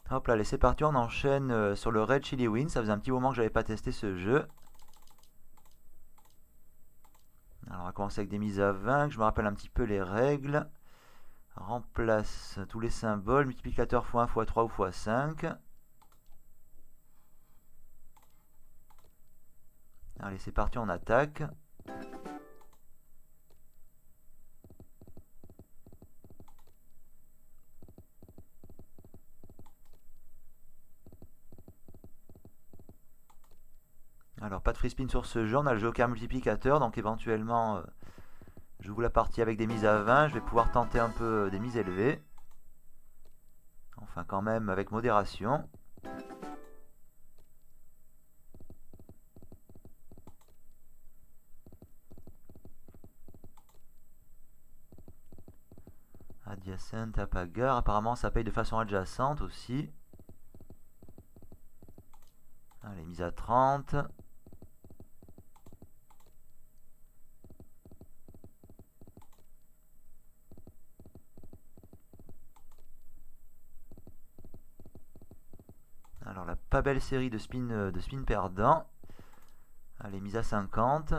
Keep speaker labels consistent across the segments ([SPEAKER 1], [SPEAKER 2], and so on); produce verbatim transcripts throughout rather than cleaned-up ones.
[SPEAKER 1] Hop là, allez, c'est parti, on enchaîne euh, sur le Red Chili Win. Ça faisait un petit moment que j'avais pas testé ce jeu. Alors on va commencer avec des mises à vingt, que je me rappelle un petit peu les règles. Remplace tous les symboles, multiplicateur fois un, fois trois ou fois cinq. Allez, c'est parti, on attaque. Alors, pas de free spin sur ce jeu, on a le joker multiplicateur, donc éventuellement, euh, j'ouvre la partie avec des mises à vingt, je vais pouvoir tenter un peu euh, des mises élevées. Enfin, quand même, avec modération. Adjacent à Pagar, apparemment ça paye de façon adjacente aussi. Allez, mise à trente. Alors la pas belle série de spin, de spin perdants. Allez, mise à cinquante.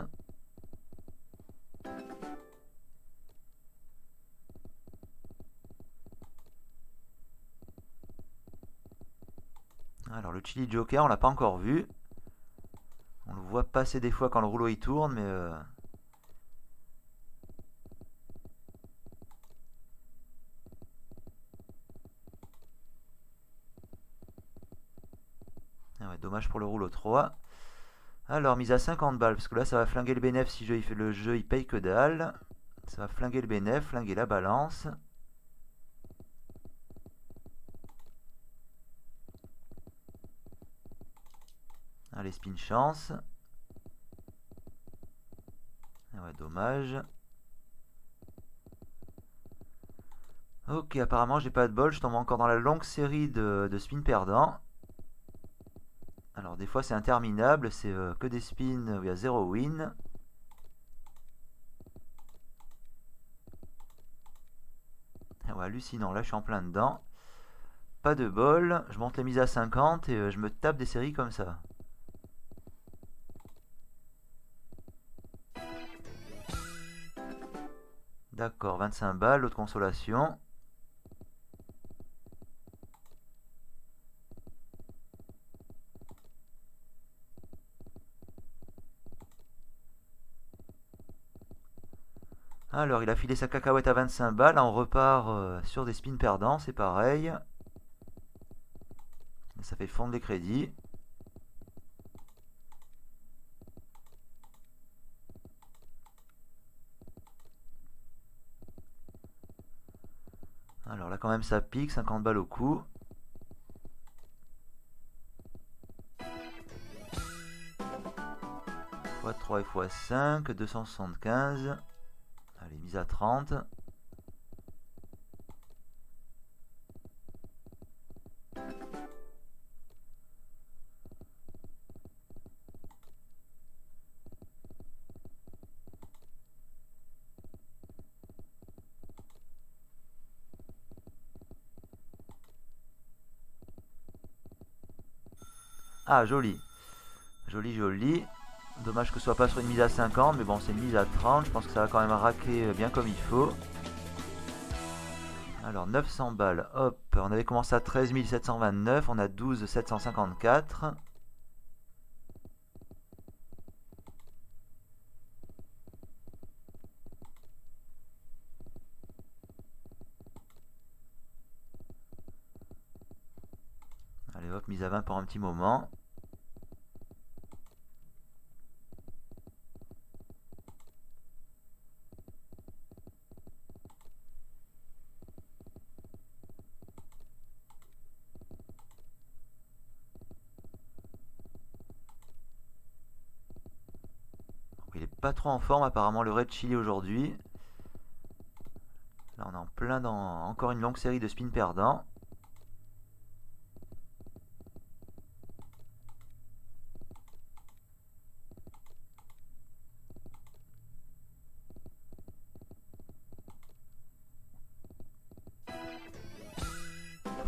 [SPEAKER 1] Alors le Chili Joker, on l'a pas encore vu. On le voit passer des fois quand le rouleau il tourne, mais... Euh... Ah ouais, dommage pour le rouleau trois. Alors, mise à cinquante balles, parce que là, ça va flinguer le bénéf si le, le jeu il paye que dalle. Ça va flinguer le bénéf, flinguer la balance. Allez, spin chance. Ah ouais, dommage. Ok, apparemment, j'ai pas de bol. Je tombe encore dans la longue série de, de spins perdants. Alors, des fois, c'est interminable. C'est euh, que des spins où il y a zéro win. Ah ouais, hallucinant. Là, je suis en plein dedans. Pas de bol. Je monte les mises à cinquante et euh, je me tape des séries comme ça. D'accord, vingt-cinq balles, l'autre consolation. Alors, il a filé sa cacahuète à vingt-cinq balles. On repart euh, sur des spins perdants, c'est pareil. Ça fait fondre les crédits. Alors là, quand même, ça pique, cinquante balles au coup. fois trois et fois cinq, deux cent soixante-quinze. Allez, mise à trente. Ah, joli. Joli, joli. Dommage que ce soit pas sur une mise à cinquante, mais bon, c'est une mise à trente. Je pense que ça va quand même raquer bien comme il faut. Alors, neuf cents balles. Hop, on avait commencé à treize mille sept cent vingt-neuf. On a douze mille sept cent cinquante-quatre. Allez, hop, mise à vingt pour un petit moment. Il est pas trop en forme apparemment le Red Chili aujourd'hui. Là on est en plein dans encore une longue série de spins perdants.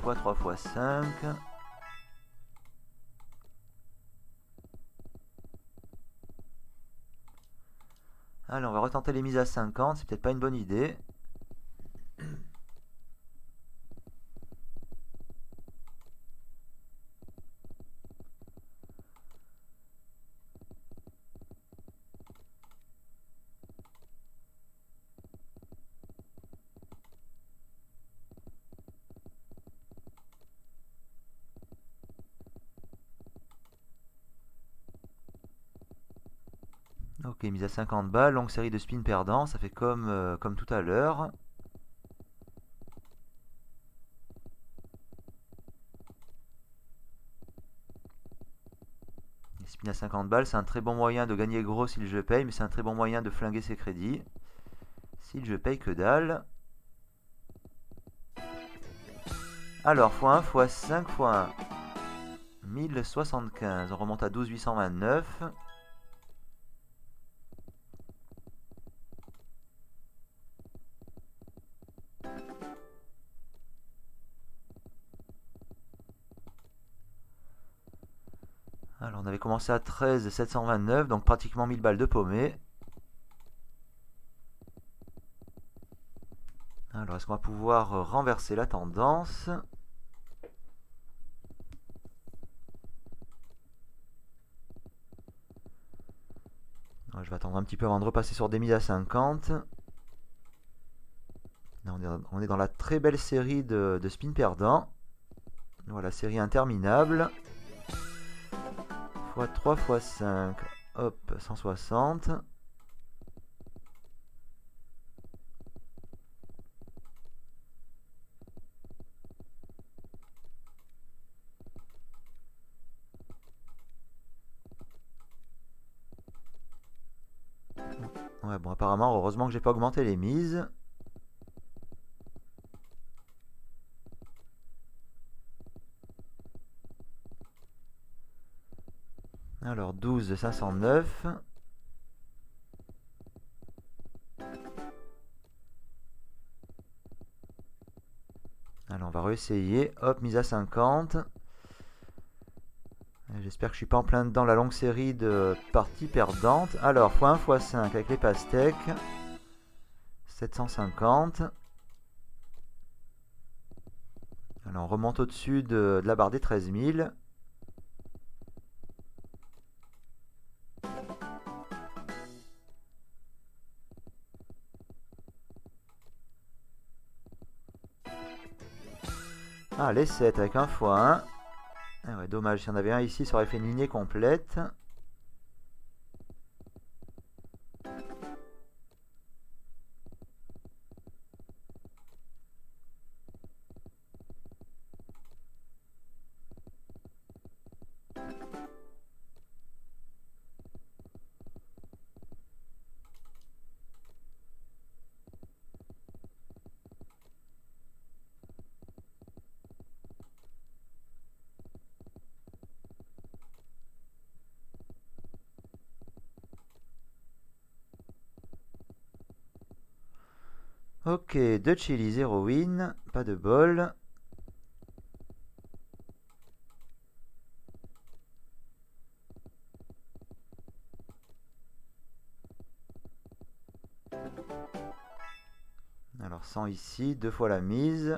[SPEAKER 1] fois trois fois cinq. Allez, on va retenter les mises à cinquante, c'est peut-être pas une bonne idée. Ok, mise à cinquante balles, longue série de spins perdants, ça fait comme, euh, comme tout à l'heure. Les spins à cinquante balles, c'est un très bon moyen de gagner gros si le jeu paye, mais c'est un très bon moyen de flinguer ses crédits. Si le jeu paye que dalle. Alors, fois un, fois cinq, fois un. mille soixante-quinze, on remonte à douze huit cent vingt-neuf. Alors on avait commencé à treize sept cent vingt-neuf, donc pratiquement mille balles de paumé. Alors est-ce qu'on va pouvoir renverser la tendance? Je vais attendre un petit peu avant de repasser sur des mises à cinquante. Là, on est dans la très belle série de, de spins perdants. Voilà, série interminable. Fois trois, fois cinq, hop, cent soixante. Ouais, bon, apparemment, heureusement que j'ai pas augmenté les mises. Alors, douze cinq cent neuf. Alors, on va réessayer. Hop, mise à cinquante. J'espère que je suis pas en plein dedans la longue série de parties perdantes. Alors, fois un, fois cinq avec les pastèques. sept cent cinquante. Alors, on remonte au-dessus de, de la barre des treize mille. Ah, les sept avec un fois un. Ah ouais, dommage, s'il y en avait un ici, ça aurait fait une lignée complète. Ok, deux chili, zéro win, pas de bol. Alors cent ici, deux fois la mise.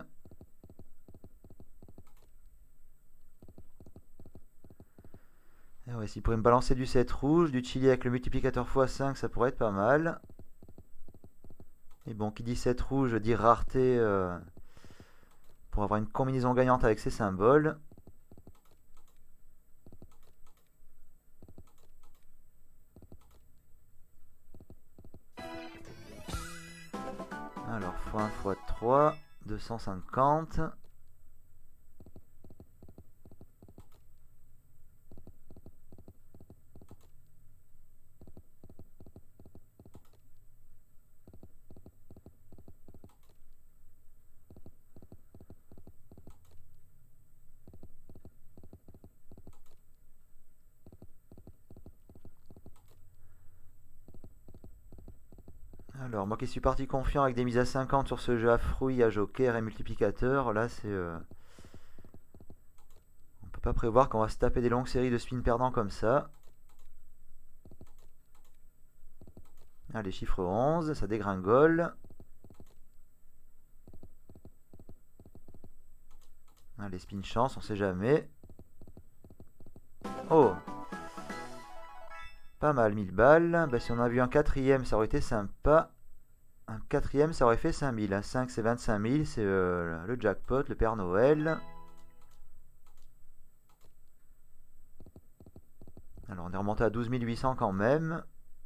[SPEAKER 1] Et ouais, s'il pourrait me balancer du sept rouge, du chili avec le multiplicateur fois cinq, ça pourrait être pas mal. Et bon, qui dit sept rouge dit rareté euh, pour avoir une combinaison gagnante avec ces symboles. Alors, fois un, fois trois, deux cent cinquante. Alors, moi qui suis parti confiant avec des mises à cinquante sur ce jeu à fruits, à joker et multiplicateur, là c'est euh, pas prévoir qu'on va se taper des longues séries de spins perdants comme ça. Allez, chiffre onze, ça dégringole. Allez, spin chance, on sait jamais. Oh! Pas mal, mille balles. Bah, si on avait eu un quatrième, ça aurait été sympa. Un quatrième, ça aurait fait cinq mille. Un cinq, c'est vingt-cinq mille. C'est euh, le jackpot, le Père Noël. Alors, on est remonté à douze mille huit cents quand même.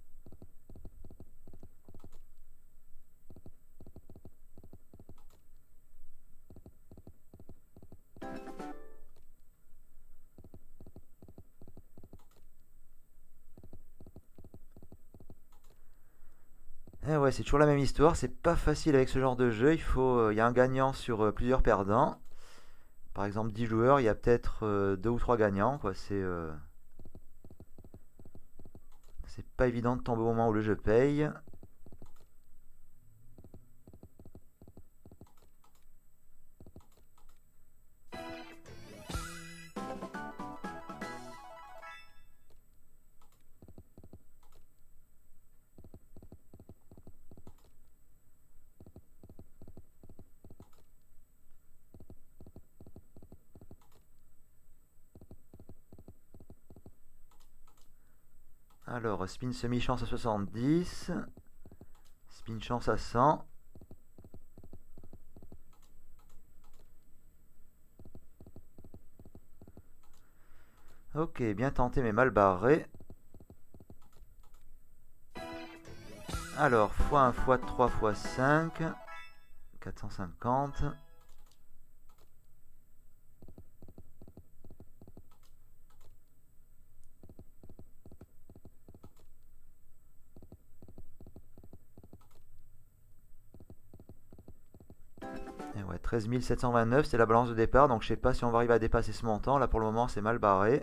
[SPEAKER 1] Eh ouais, c'est toujours la même histoire, c'est pas facile avec ce genre de jeu, il faut, euh, il y a un gagnant sur euh, plusieurs perdants. Par exemple, dix joueurs, il y a peut-être euh, deux ou trois gagnants, quoi. C'est euh, c'est pas évident de tomber au moment où le jeu paye. Alors, spin semi-chance à soixante-dix. Spin chance à cent. Ok, bien tenté mais mal barré. Alors, fois un, fois trois, fois cinq. quatre cent cinquante. Et ouais, treize mille sept cent vingt-neuf, c'est la balance de départ, donc je sais pas si on va arriver à dépasser ce montant. Là pour le moment c'est mal barré.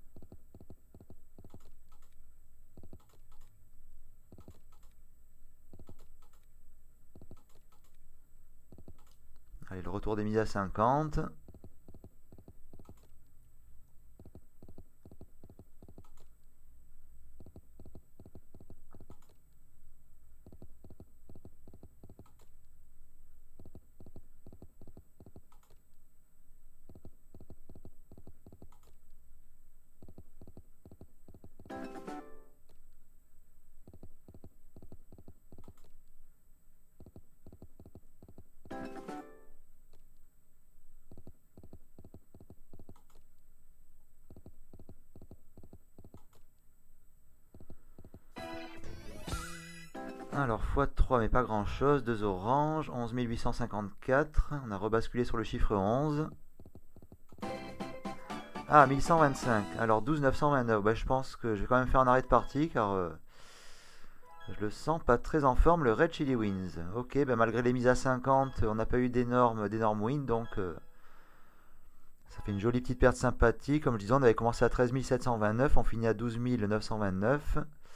[SPEAKER 1] Allez, le retour des mises à cinquante. Alors, fois trois, mais pas grand chose. deux oranges, onze mille huit cent cinquante-quatre. On a rebasculé sur le chiffre onze. Ah, mille cent vingt-cinq. Alors, douze neuf cent vingt-neuf. Bah, je pense que je vais quand même faire un arrêt de partie car euh, je le sens pas très en forme, le Red Chili Wins. Ok, bah, malgré les mises à cinquante, on n'a pas eu d'énormes d'énormes wins, donc euh, ça fait une jolie petite perte sympathique. Comme je disais, on avait commencé à treize mille sept cent vingt-neuf, on finit à douze mille neuf cent vingt-neuf.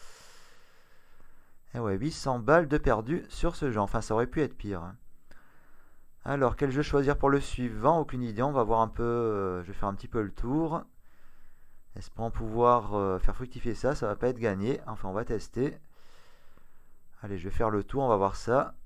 [SPEAKER 1] Et ouais, huit cents balles de perdu sur ce jeu. Enfin, ça aurait pu être pire. Alors, quel jeu choisir pour le suivant? Aucune idée. On va voir un peu. Euh, je vais faire un petit peu le tour. Espérons pouvoir euh, faire fructifier ça. Ça va pas être gagné. Enfin, on va tester. Allez, je vais faire le tour. On va voir ça.